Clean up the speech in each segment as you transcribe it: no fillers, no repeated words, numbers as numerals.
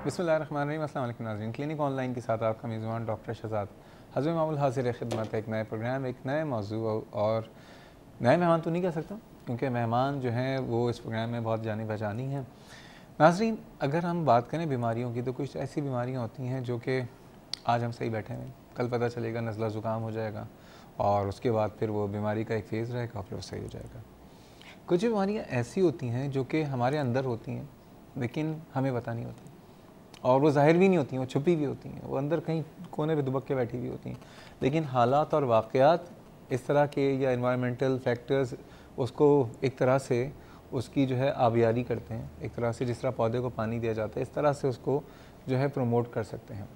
बिस्मिल्लाहिर्रहमानिर्रहीम। अस्सलाम वालेकुम नाज़रीन, क्लिनिक ऑनलाइन के साथ आपका मेज़बान डॉक्टर शहज़ाद हज़रत मामूल हाज़िर खिदमत। एक नए प्रोग्राम, एक नए मौजू और नए मेहमान तो नहीं कह सकता क्योंकि मेहमान जो हैं वो इस प्रोग्राम में बहुत जानी पहचानी हैं। नाज़रीन, अगर हम बात करें बीमारियों की तो कुछ ऐसी बीमारियाँ होती हैं जो कि आज हम सही बैठे हैं, कल पता चलेगा नज़ला ज़ुकाम हो जाएगा और उसके बाद फिर वो बीमारी का एक फ़ेज़ रहेगा और फिर वो सही हो जाएगा। कुछ बीमारियाँ ऐसी होती हैं जो कि हमारे अंदर होती हैं लेकिन हमें पता नहीं होती और वो ज़ाहिर भी नहीं होती हैं, वो छुपी भी होती हैं, वो अंदर कहीं कोने पे दुबक के बैठी हुई होती हैं। लेकिन हालात और वाक़यात इस तरह के या एनवायरमेंटल फैक्टर्स उसको एक तरह से उसकी जो है आबियारी करते हैं, एक तरह से जिस तरह पौधे को पानी दिया जाता है इस तरह से उसको जो है प्रमोट कर सकते हैं।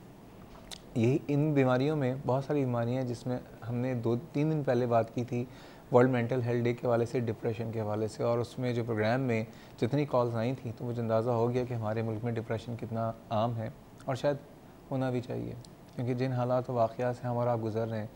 यही इन बीमारियों में बहुत सारी बीमारियाँ हैं जिसमें हमने 2-3 दिन पहले बात की थी वर्ल्ड मेंटल हेल्थ डे के हवाले से, डिप्रेशन के हवाले से, और उसमें जो प्रोग्राम में जितनी कॉल्स आई थी तो मुझे अंदाज़ा हो गया कि हमारे मुल्क में डिप्रेशन कितना आम है और शायद होना भी चाहिए क्योंकि जिन हालात व वाक़यात से हम और आप गुज़र रहे हैं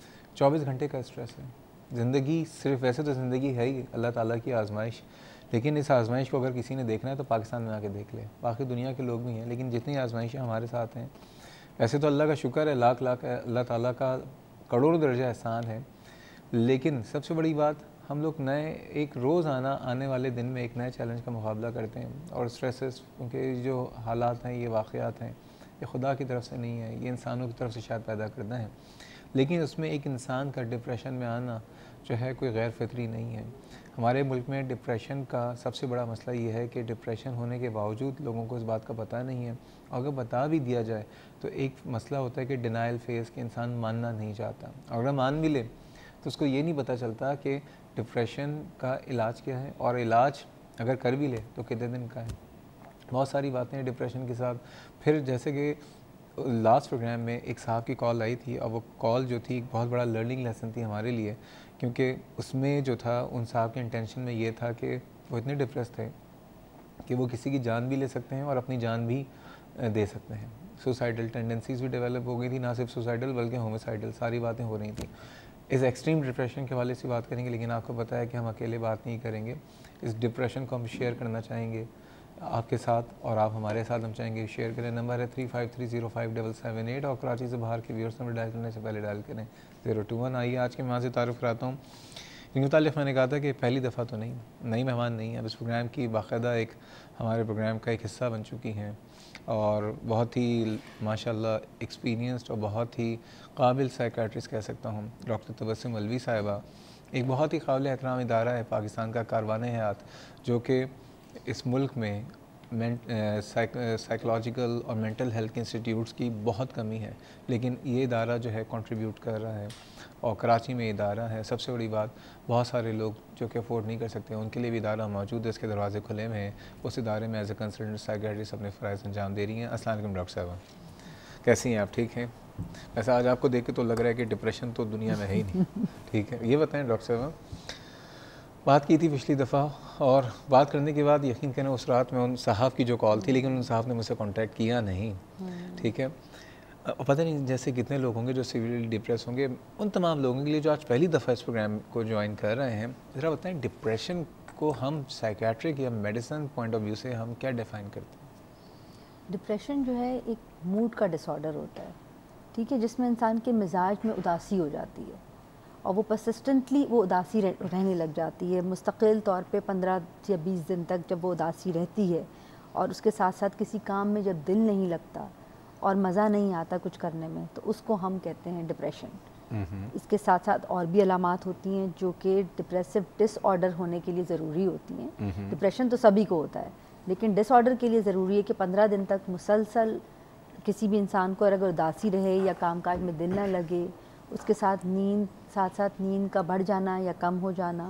24 घंटे का स्ट्रेस है। ज़िंदगी सिर्फ, वैसे तो ज़िंदगी है ही अल्लाह ताला की आज़माइश, लेकिन इस आज़माइश को अगर किसी ने देखना है तो पाकिस्तान में आके देख ले, बाकी दुनिया के लोग भी हैं, लेकिन जितनी आज़माइशें हमारे साथ हैं, वैसे तो अल्लाह का शुक्र है, लाख लाख अल्लाह ताला का करोड़ों दर्जा एहसान है, लेकिन सबसे बड़ी बात हम लोग नए एक रोज़ाना आने वाले दिन में एक नए चैलेंज का मुकाबला करते हैं और स्ट्रेसेस, क्योंकि जो हालात हैं, ये वाक़यात हैं, ये खुदा की तरफ से नहीं है, ये इंसानों की तरफ से शायद पैदा करना है, लेकिन उसमें एक इंसान का डिप्रेशन में आना जो है कोई गैर फितरी नहीं है। हमारे मुल्क में डिप्रेशन का सबसे बड़ा मसला ये है कि डिप्रेशन होने के बावजूद लोगों को इस बात का पता नहीं है, और अगर बता भी दिया जाए तो एक मसला होता है कि डिनाइल फेज़ के इंसान मानना नहीं चाहता, और अगर मान भी ले तो उसको ये नहीं पता चलता कि डिप्रेशन का इलाज क्या है, और इलाज अगर कर भी ले तो कितने दिन का है। बहुत सारी बातें हैं डिप्रेशन के साथ। फिर जैसे कि लास्ट प्रोग्राम में एक साहब की कॉल आई थी और वो कॉल जो थी एक बहुत बड़ा लर्निंग लेसन थी हमारे लिए, क्योंकि उसमें जो था उन साहब के इंटेंशन में ये था कि वो इतने डिप्रेस थे कि वो किसी की जान भी ले सकते हैं और अपनी जान भी दे सकते हैं। सुसाइडल टेंडेंसीज़ भी डेवलप हो गई थी, ना सिर्फ सुसाइडल बल्कि होमिसाइडल, सारी बातें हो रही थी। इस एक्सट्रीम डिप्रेशन के हवाले से बात करेंगे, लेकिन आपको पता है कि हम अकेले बात नहीं करेंगे। इस डिप्रेशन को हम शेयर करना चाहेंगे आपके साथ और आप हमारे साथ, हम चाहेंगे शेयर करें। नंबर है 35305778 और कराची से बाहर के व्यूअर्स नंबर डायल करने से पहले डायल करें 021। आइए आज के मेहमान से तारुफ़ कराता हूँ। इनके मुताल्लिक़ मैंने कहा था कि पहली दफ़ा तो नहीं, नई मेहमान नहीं है, अब इस प्रोग्राम की बाकायदा एक हमारे प्रोग्राम का एक हिस्सा बन चुकी हैं और बहुत ही माशाल्लाह एक्सपीरियंस्ड और बहुत ही काबिल साइकियाट्रिस्ट कह सकता हूँ, डॉक्टर तबस्सुम अलवी साहिबा। एक बहुत ही काबिल एहतराम इदारा है पाकिस्तान का कारवाने हयात, जो कि इस मुल्क में साइकोलॉजिकल और मेंटल हेल्थ के इंस्टीट्यूट्स की बहुत कमी है, लेकिन ये इदारा जो है कंट्रीब्यूट कर रहा है और कराची में इदारा है। सबसे बड़ी बात, बहुत सारे लोग जो कि अफोर्ड नहीं कर सकते उनके लिए भी इदारा मौजूद है, इसके दरवाजे खुले हुए हैं। उस इदारे में एज ए कंसल्टेंट साइकियाट्रिस्ट अपने फ़राइज़ अंजाम दे रही हैं। अस्सलाम वालेकुम डॉक्टर साहबा, कैसी हैं आप? ठीक हैं? वैसे आज आपको देख के तो लग रहा है कि डिप्रेशन तो दुनिया में है ही नहीं। ठीक है, ये बताएं डॉक्टर साहबा, बात की थी पिछली दफ़ा और बात करने के बाद यकीन करें उस रात में उन साहब की जो कॉल थी, लेकिन उन साहब ने मुझसे कांटेक्ट किया नहीं। ठीक है, पता नहीं जैसे कितने लोग होंगे जो सीवियरली डिप्रेस होंगे, उन तमाम लोगों के लिए जो आज पहली दफ़ा इस प्रोग्राम को ज्वाइन कर रहे हैं, ज़रा बताएं डिप्रेशन को हम साइकियाट्रिक या मेडिसिन पॉइंट ऑफ व्यू से हम क्या डिफ़ाइन करते हैं? डिप्रेशन जो है एक मूड का डिसऑर्डर होता है, ठीक है, जिसमें इंसान के मिजाज में उदासी हो जाती है और वो परसिस्टेंटली वो उदासी रहने लग जाती है, मुस्तकिल तौर पे 15 या 20 दिन तक जब वो उदासी रहती है, और उसके साथ साथ किसी काम में जब दिल नहीं लगता और मज़ा नहीं आता कुछ करने में, तो उसको हम कहते हैं डिप्रेशन। इसके साथ साथ और भी अलामात होती हैं जो कि डिप्रेसिव डिसऑर्डर होने के लिए ज़रूरी होती हैं। डिप्रेशन तो सभी को होता है, लेकिन डिसऑर्डर के लिए ज़रूरी है कि 15 दिन तक मुसलसल किसी भी इंसान को अगर उदासी रहे या कामकाज में दिल ना लगे, उसके साथ नींद का बढ़ जाना या कम हो जाना,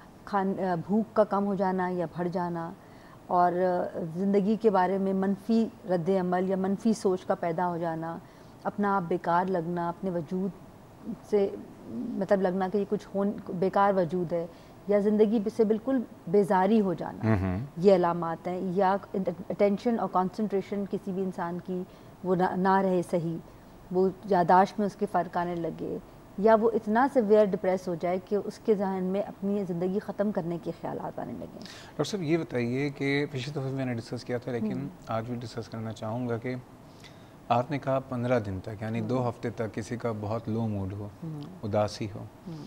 भूख का कम हो जाना या बढ़ जाना, और ज़िंदगी के बारे में मनफी रद्द अमल या मनफी सोच का पैदा हो जाना, अपना आप बेकार लगना, अपने वजूद से मतलब लगना कि ये कुछ बेकार वजूद है, या ज़िंदगी से बिल्कुल बेजारी हो जाना, ये अलामात हैं। या अटेंशन और कंसंट्रेशन किसी भी इंसान की वो ना रहे सही, वो यादाश्त में उसके फ़र्क आने लगे, या वो इतना सिवियर डिप्रेस हो जाए कि उसके जहन में अपनी ज़िंदगी ख़त्म करने के ख्यालात आने लगें। डॉक्टर साहब ये बताइए कि पिछले दफ़े मैंने डिस्कस किया था, लेकिन आज भी डिस्कस करना चाहूँगा कि आपने कहा 15 दिन तक, यानी 2 हफ्ते तक किसी का बहुत लो मूड हो, उदासी हो।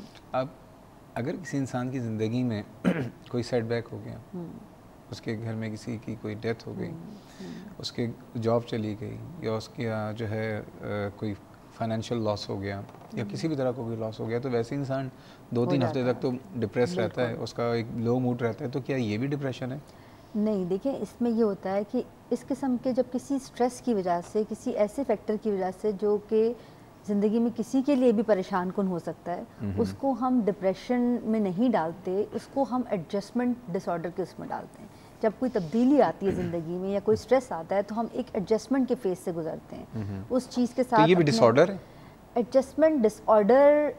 अब अगर किसी इंसान की ज़िंदगी में कोई सेटबैक हो गया, उसके घर में किसी की कोई डेथ हो गई, उसके जॉब चली गई, या उसके यहाँ जो है कोई फाइनेंशियल लॉस हो गया, या किसी भी तरह का कोई लॉस हो गया, तो वैसे इंसान 2-3 हफ्ते तक तो डिप्रेस रहता है, उसका एक लो मूड रहता है। तो क्या ये भी डिप्रेशन है? नहीं, देखिए इसमें ये होता है कि इस किस्म के जब किसी स्ट्रेस की वजह से, किसी ऐसे फैक्टर की वजह से जो कि ज़िंदगी में किसी के लिए भी परेशान कुन हो सकता है, उसको हम डिप्रेशन में नहीं डालते, उसको हम एडजस्टमेंट डिसऑर्डर के उसमें डालते हैं। जब कोई तब्दीली आती है ज़िंदगी में या कोई स्ट्रेस आता है तो हम एक एडजस्टमेंट के फेज से गुजरते हैं उस चीज़ के साथ। तो ये भी डिसऑर्डर है? एडजस्टमेंट डिसऑर्डर,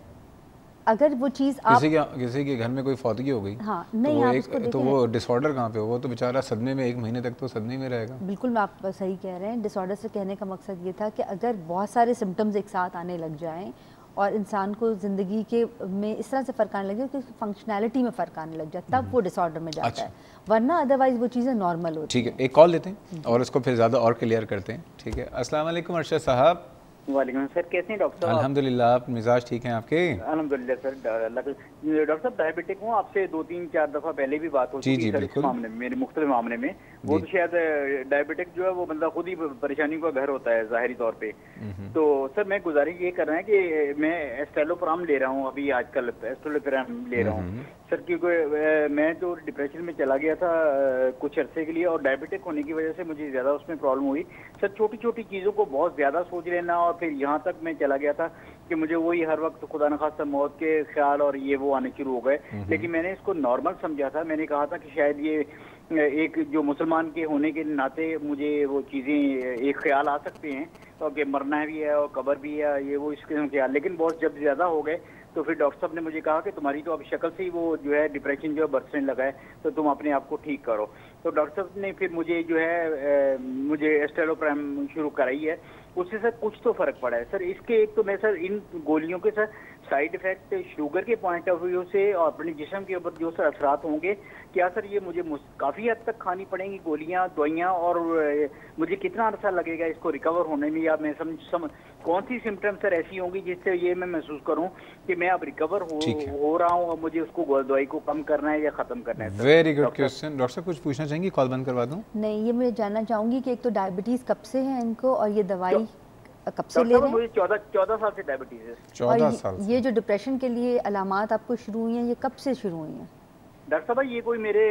अगर वो चीज़ आप किसी के घर में कोई फौतगी हो गई, हाँ, नहीं तो आप उसको तो वो डिसऑर्डर कहाँ पे हो? वो तो बेचारा सदमे में 1 महीने तक तो सदमे में रहेगा। बिल्कुल, मैं आप सही कह रहे हैं। डिसऑर्डर से कहने का मकसद ये था कि अगर बहुत सारे सिम्टम्स एक साथ आने लग जाएं और इंसान को ज़िंदगी के में इस तरह से फ़र्क आने लगे कि उसकी फंक्शनैलिटी में फ़र्क आने लग जाए, तब वो डिसऑर्डर में जाता है, वरना अदरवाइज़ वो चीज़ें नॉर्मल होती हैं। ठीक है, एक कॉल लेते हैं और इसको फिर ज़्यादा और क्लियर करते हैं। ठीक है, अस्सलाम वालेकुम अरशद साहब। वालेकुम सर, कैसे हैं डॉक्टर साहब? अल्हम्दुलिल्लाह, आप मिजाज ठीक हैं आपके? अल्हम्दुलिल्लाह सर। डॉक्टर साहब डायबिटिक हूँ, आपसे 2-3-4 दफ़ा पहले भी बात हो चुकी है इस मामले में, मेरे मुख्तलिफ मामले में। वो तो शायद डायबिटिक जो है वो मतलब खुद ही परेशानी का घर होता है ज़ाहिरी तौर पे। तो सर मैं गुजारिश ये कर रहा है कि मैं एस्टेलोप्राम ले रहा हूँ अभी आजकल, एस्टेलोप्राम ले रहा हूँ सर, क्योंकि मैं तो डिप्रेशन में चला गया था कुछ अरसे के लिए, और डायबिटिक होने की वजह से मुझे ज़्यादा उसमें प्रॉब्लम हुई सर। छोटी छोटी चीज़ों को बहुत ज़्यादा सोच लेना, और फिर यहाँ तक मैं चला गया था कि मुझे वही हर वक्त खुदा न खास्ता मौत के ख्याल और ये वो आने शुरू हो गए। लेकिन मैंने इसको नॉर्मल समझा था, मैंने कहा था कि शायद ये एक जो मुसलमान के होने के नाते मुझे वो चीज़ें एक ख्याल आ सकते हैं, और कि मरना भी है और कब्र भी है, ये वो इस किस्म के ख्याल। लेकिन बहुत जब ज़्यादा हो गए तो फिर डॉक्टर साहब ने मुझे कहा कि तुम्हारी तो अब शक्ल से ही वो जो है डिप्रेशन जो है बरसने लगा है, तो तुम अपने आप को ठीक करो। तो डॉक्टर साहब ने फिर मुझे जो है मुझे एस्टेलोप्राम शुरू कराई है, उससे सर कुछ तो फर्क पड़ा है सर। इसके एक तो मैं सर इन गोलियों के सर साइड इफेक्ट शुगर के पॉइंट ऑफ व्यू से और अपने जिस्म के ऊपर जो सर असरात होंगे, क्या सर ये मुझे काफ़ी हद तक खानी पड़ेंगी गोलियां दवाइयां, और मुझे कितना अर्सा लगेगा इसको रिकवर होने में, या मैं कौन सी सिम्टम्स सर ऐसी होंगी जिससे ये मैं महसूस करूं कि मैं अब रिकवर हो रहा हूं और मुझे उसको दवाई को कम करना है या ख़त्म करना है? Very good question. डॉक्टर साहब कुछ पूछना चाहेंगे? कॉल बंद करवा दूं? नहीं, ये मैं जानना चाहूँगी कि एक तो डायबिटीज़ कब से है इनको, और ये दवाई कब से ले रहे हैं? मुझे 14 साल से डायबिटीज है। 14 साल। ये जो डिप्रेशन के लिए अलामात आपको शुरू हुई हैं, ये कब से शुरू हुई हैं? डॉक्टर साहब ये कोई मेरे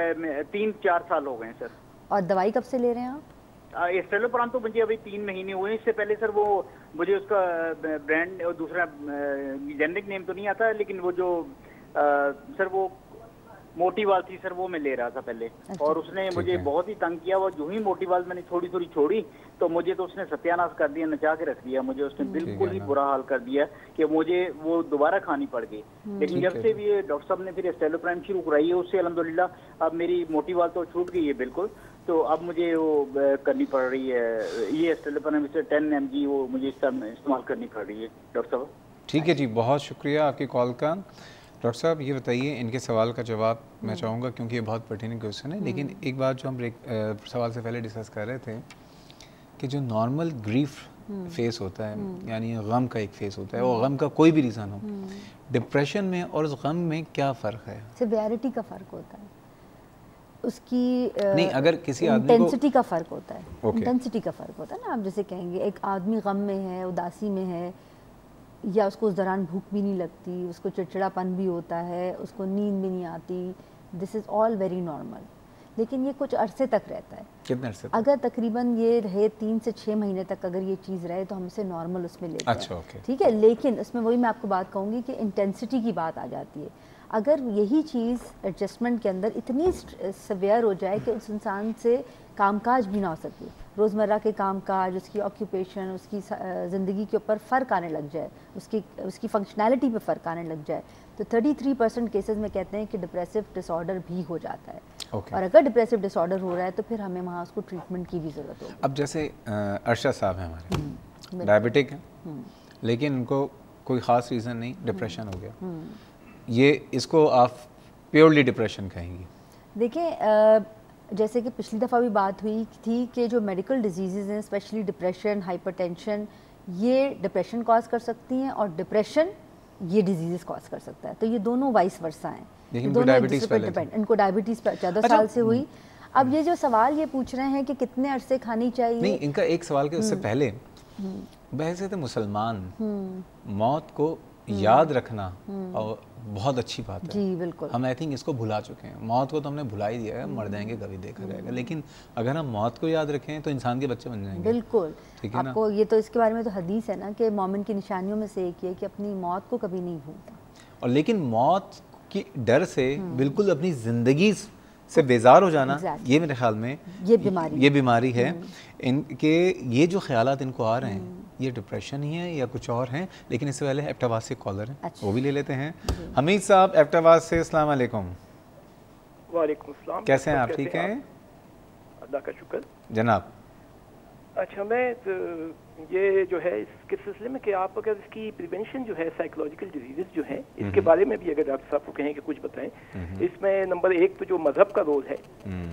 3-4 साल हो गए हैं सर। और दवाई कब से ले रहे हैं आप? एस्टेलोप्राम तो मुझे अभी 3 महीने हुए। इससे पहले सर वो मुझे उसका ब्रांड और दूसरा जेनरिक नेम तो नहीं आता, लेकिन वो जो सर वो मोटीवाल थी सर, वो मैं ले रहा था पहले। अच्छा। और उसने मुझे बहुत ही तंग किया। वो जो ही मोटीवाल मैंने थोड़ी थोड़ी छोड़ी तो मुझे तो उसने सत्यानाश कर दिया, नचा के रख दिया मुझे उसने, बिल्कुल ही बुरा हाल कर दिया कि मुझे वो दोबारा खानी पड़ गई। लेकिन जब से भी डॉक्टर साहब ने फिर एस्टेलोप्राम शुरू कराई है, उससे अल्हम्दुलिल्लाह अब मेरी मोटीवाल तो छूट गई है बिल्कुल। तो अब मुझे वो करनी पड़ रही है ये एस्टेलोप्राम 10 mg वो मुझे इस्तेमाल करनी पड़ रही है डॉक्टर साहब। ठीक है जी, बहुत शुक्रिया आपकी कॉल का। डॉक्टर साहब ये बताइए, इनके सवाल का जवाब मैं चाहूँगा क्योंकि ये बहुत पर्टिनेंट क्वेश्चन है, लेकिन एक बात जो हम सवाल से पहले डिस्कस कर रहे थे कि जो नॉर्मल ग्रीफ फेस होता है, यानी गम का एक फेस होता है, वो गम का कोई भी रीज़न हो, डिप्रेशन में और उस गम में क्या फ़र्क है? सिवियरिटी का फ़र्क होता है, उसकी नहीं, अगर किसी आदमी को इंटेंसिटी का फ़र्क होता है। Okay. इंटेंसिटी का फ़र्क होता है ना, आप जैसे कहेंगे एक आदमी गम में है, उदासी में है, या उसको उस दौरान भूख भी नहीं लगती, उसको चिड़चिड़ापन भी होता है, उसको नींद भी नहीं आती, this is all very normal. लेकिन ये कुछ अरसे तक रहता है। कितने अरसे तक? अगर तकरीबन ये रहे 3 से 6 महीने तक अगर ये चीज़ रहे तो हम इसे नॉर्मल उसमें लेते हैं। अच्छा, ओके। ठीक है, लेकिन उसमें वही मैं आपको बात कहूँगी कि इंटेंसिटी की बात आ जाती है। अगर यही चीज़ एडजस्टमेंट के अंदर इतनी सवेयर हो जाए कि उस इंसान से कामकाज भी ना हो सके, रोज़मर्रा के कामकाज, उसकी ऑक्यूपेशन, उसकी ज़िंदगी के ऊपर फ़र्क आने लग जाए, उसकी फंक्शनैलिटी पे फ़र्क आने लग जाए, तो 33% केसेस में कहते हैं कि डिप्रेसिव डिसऑर्डर भी हो जाता है। और अगर डिप्रेसिव डिसऑर्डर हो रहा है तो फिर हमें वहाँ उसको ट्रीटमेंट की भी ज़रूरत होगी। अब जैसे अरशद साहब हैं हमारे, डायबिटिक हैं, लेकिन उनको कोई ख़ास रीज़न नहीं, डिप्रेशन हो गया, ये इसको आप प्योरली डिप्रेशन कहेंगी? देखिए जैसे कि पिछली दफ़ा भी बात हुई थी कि जो मेडिकल डिजीज़ हैं, स्पेशली डिप्रेशन, हाइपरटेंशन, ये डिप्रेशन कॉज कर सकती हैं और डिप्रेशन ये डिजीज़ कॉज कर सकता है। तो ये दोनों वाइस वर्सा हैं, दोनों एक दूसरे पर डिपेंड। इनको डायबिटीज़ 14 साल से हुई। अब ये जो सवाल ये पूछ रहे हैं कि कितने अरसे खानी चाहिए, नहीं, इनका एक सवाल के उससे पहले वैसे तो मुसलमान मौत को याद रखना और बहुत अच्छी बात है जी बिल्कुल, हम आई थिंक इसको भुला चुके हैं। मौत को तो हमने भुला ही दिया है, मर जाएंगे कभी देखा जाएगा, लेकिन अगर हम मौत को याद रखें तो इंसान के बच्चे बन जाएंगे। बिल्कुल, ठीक है ना? आपको ये तो इसके बारे में तो हदीस है ना कि मोमिन की निशानियों में से एक ये कि अपनी मौत को कभी नहीं भूलता। और लेकिन मौत की डर से बिल्कुल अपनी ज़िंदगी से बेजार हो जाना, ये मेरे ख्याल में ये बीमारी है। इनके ये जो ख्यालात इनको आ रहे हैं ये डिप्रेशन ही है या कुछ और हैं। लेकिन इससे पहले एबटाबाद से कॉलर हैं, वो भी ले लेते हैं। हमीद साहब एबटाबाद से, अस्सलाम वालेकुम। वालेकुम अस्सलाम। कैसे हैं आप? ठीक हैं, अल्लाह का शुक्र जनाब। अच्छा, मैं तो ये जो है इसके सिलसिले में कि आप अगर इसकी प्रिवेंशन जो है साइकोलॉजिकल डिजीजेस जो है इसके बारे में भी अगर डॉक्टर साहब को कहें कि कुछ बताएं। इसमें नंबर 1 तो जो मजहब का रोल है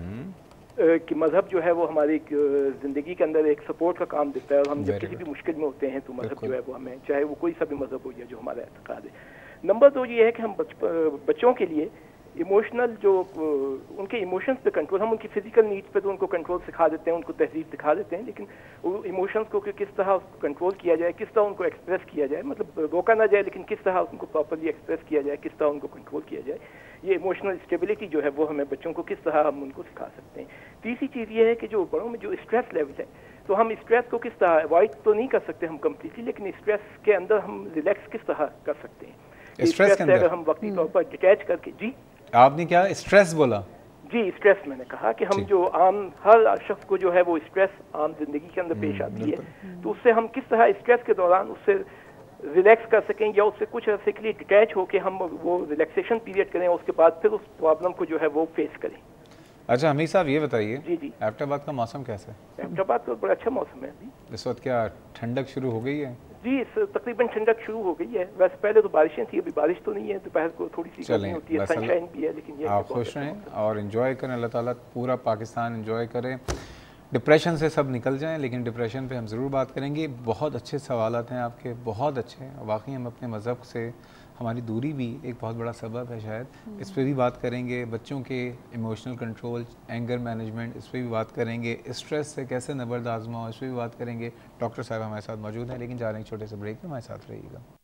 कि मजहब जो है वो हमारी ज़िंदगी के अंदर एक सपोर्ट का काम देता है और हम जब किसी भी मुश्किल में होते हैं तो मजहब जो है वो हमें, चाहे वो कोई सा भी मजहब हो या जो हमारा एतकाद है। नंबर 2 ये है कि हम बच्चों के लिए इमोशनल जो उनके इमोशंस पे कंट्रोल, हम उनकी फिजिकल नीड्स पे तो उनको कंट्रोल सिखा देते हैं, उनको तहजीब दिखा देते हैं, लेकिन वो इमोशंस को किस तरह कंट्रोल किया जाए, किस तरह उनको एक्सप्रेस किया जाए, मतलब रोका ना जाए लेकिन किस तरह उनको प्रॉपर्ली एक्सप्रेस किया जाए, किस तरह उनको कंट्रोल किया जाए, ये इमोशनल स्टेबिलिटी जो है वो हमें बच्चों को किस तरह हम उनको सिखा सकते हैं। तीसरी चीज़ ये है कि जो बड़ों में जो स्ट्रेस लेवल है, तो हम स्ट्रेस को किस तरह अवॉइड तो नहीं कर सकते हम कम्प्लीटली, लेकिन स्ट्रेस के अंदर हम रिलैक्स किस तरह कर सकते हैं। स्ट्रेस से अगर हम वक्ती तौर पर डिटैच करके, जी आपने क्या स्ट्रेस बोला? जी स्ट्रेस, मैंने कहा कि हम जो आम हर शख्स को जो है वो स्ट्रेस आम जिंदगी के अंदर पेश आती है, तो उससे हम किस तरह स्ट्रेस के दौरान उससे रिलैक्स कर सकें या उससे कुछ अर्से के लिए डिटैच होकर हम वो रिलैक्सेशन पीरियड करें, उसके बाद फिर उस प्रॉब्लम को जो है वो फेस करें। अच्छा हमीद साहब ये बताइए, जी जी, एबटाबाद का मौसम कैसा है? एबटाबाद तो बड़ा अच्छा मौसम है अभी इस वक्त। क्या ठंडक शुरू हो गई है? जी तकरीबन ठंडक शुरू हो गई है। वैसे पहले तो बारिशें थी, अभी बारिश तो नहीं है, दोपहर को थोड़ी सी गर्मी होती है, सनशाइन भी है, लेकिन ये आप खुश रहें और एंजॉय करें। अल्लाह ताला पूरा पाकिस्तान एंजॉय करे, डिप्रेशन से सब निकल जाएं। लेकिन डिप्रेशन पे हम ज़रूर बात करेंगे। बहुत अच्छे सवालात हैं आपके, बहुत अच्छे हैं वाकई। हम अपने मज़हब से हमारी दूरी भी एक बहुत बड़ा सबब है शायद, इस पर भी बात करेंगे। बच्चों के इमोशनल कंट्रोल, एंगर मैनेजमेंट, इस पर भी बात करेंगे। स्ट्रेस से कैसे नबर्द आजमाओ, इस पर भी बात करेंगे। डॉक्टर साहब हमारे साथ मौजूद हैं, लेकिन जा रहे हैं छोटे से ब्रेक में, हमारे साथ रहिएगा।